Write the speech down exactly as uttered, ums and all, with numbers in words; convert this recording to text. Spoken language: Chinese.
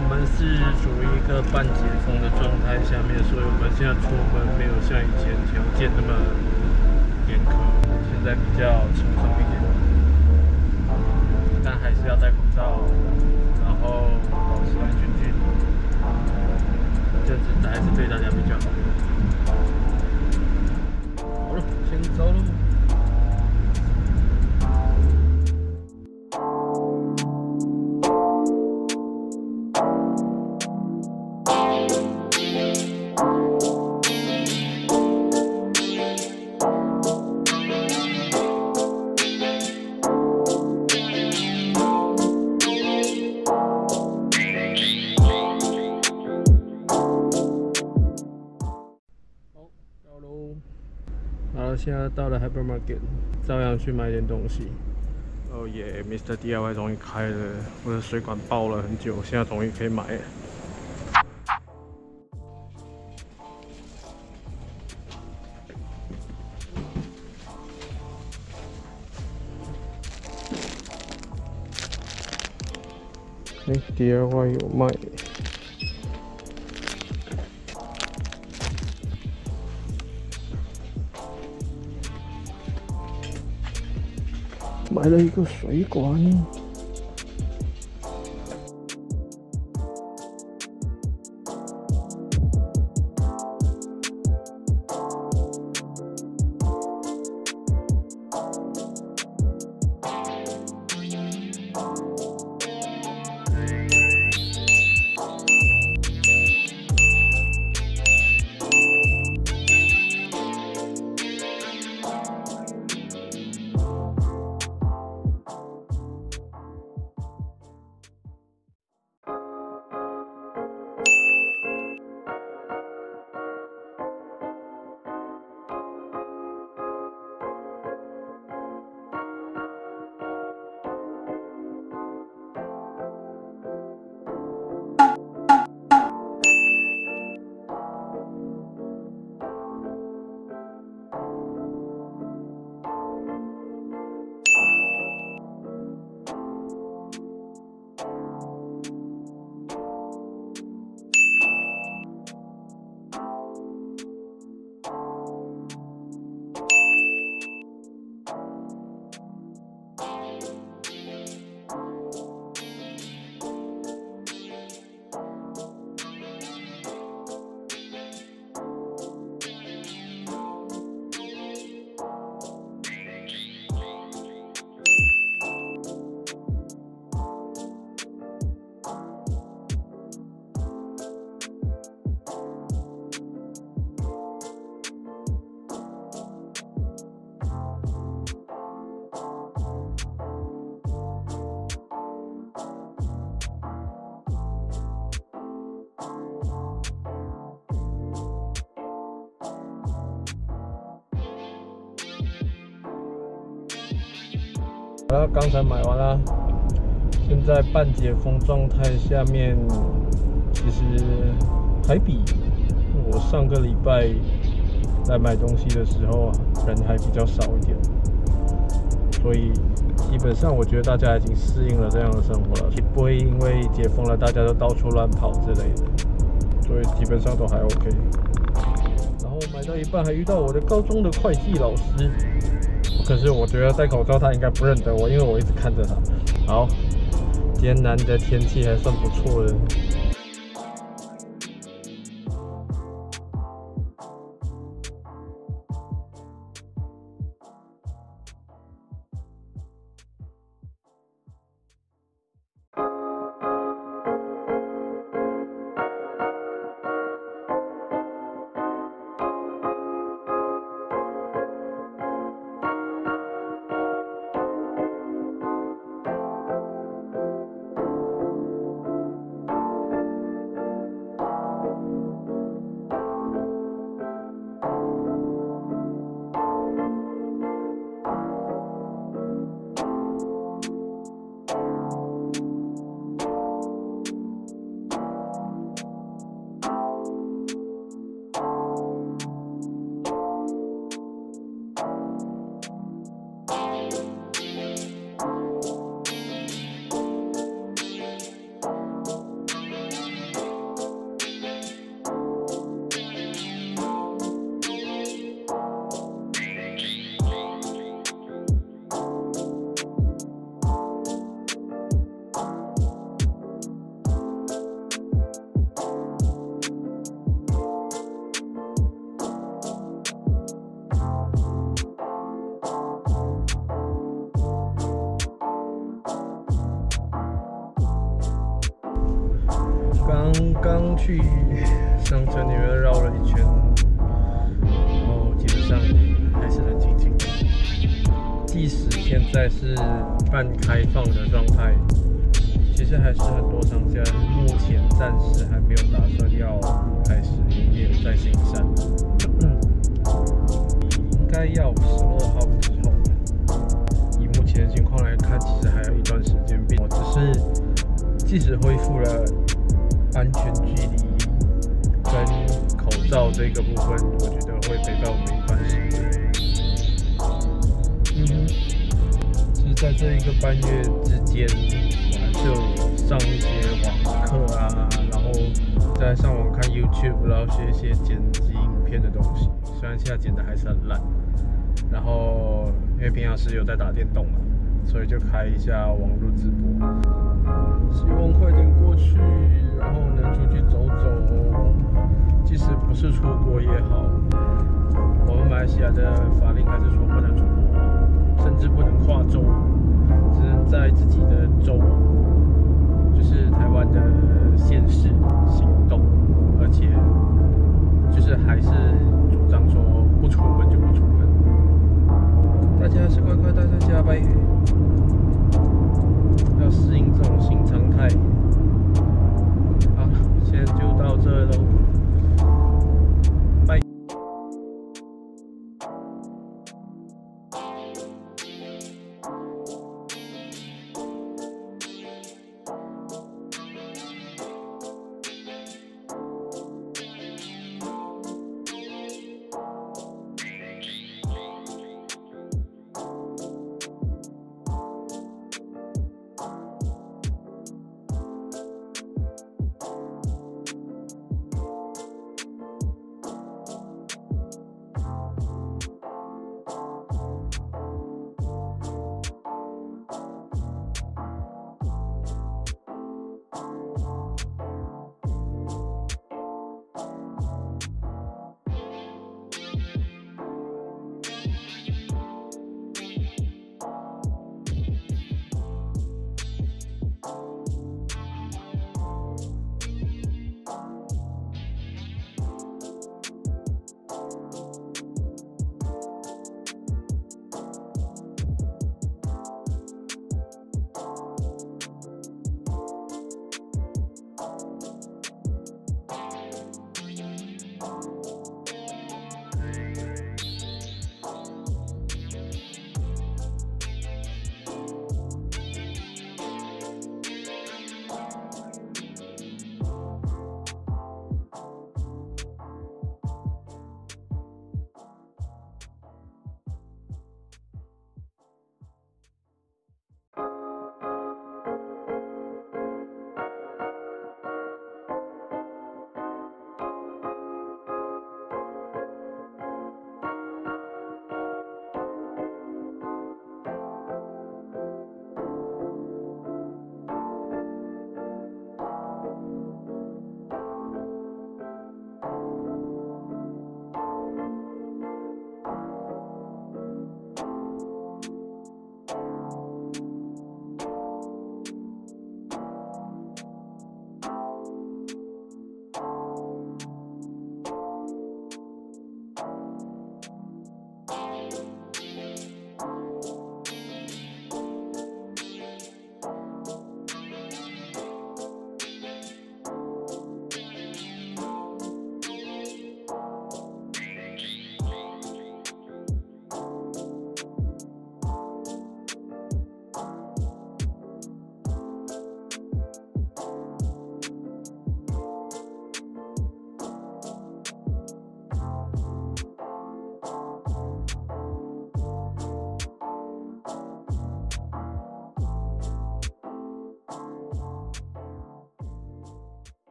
我们是属于一个半解封的状态下面，所以我们现在出门没有像以前条件那么严苛，现在比较轻松一点，但还是要戴口罩，然后保持安全距离，这样子还是对大家比较好。好了，先走喽。好，现在到了 hypermarket， 照样去买点东西。哦耶 ，Mister D I Y 终于开了，我的水管爆了很久，现在终于可以买了。哎 ，D I Y 有卖。买了一个水管。好了，刚才买完了，现在半解封状态下面，其实还比我上个礼拜在买东西的时候人还比较少一点，所以基本上我觉得大家已经适应了这样的生活了，不会因为解封了大家都到处乱跑之类的，所以基本上都还 OK。然后买到一半还遇到我的高中的会计老师。可是我觉得戴口罩他应该不认得我，因为我一直看着他。好，今天难得天气还算不错的。 刚去商城里面绕了一圈，然后基本上还是很清静的。即使现在是半开放的状态，其实还是很多商家目前暂时还没有打算要开始营业在新山，应该要十二号之后。以目前的情况来看，其实还有一段时间，并只是即使恢复了安全距离跟口罩这个部分，我觉得会陪伴我们一段时间。嗯哼，其实在这一个半月之间，我还是有上一些网课啊，然后再上网看 YouTube， 然后学一些剪辑影片的东西。虽然现在剪的还是很烂，然后因为平常是有在打电动嘛，所以就开一下网络直播。希望快点过去，然后能出去走走，即使不是出国也好。我们马来西亚的法令还是说不能出国，甚至不能跨州，只能在自己的州，就是台湾的县市行动，而且就是还是主张说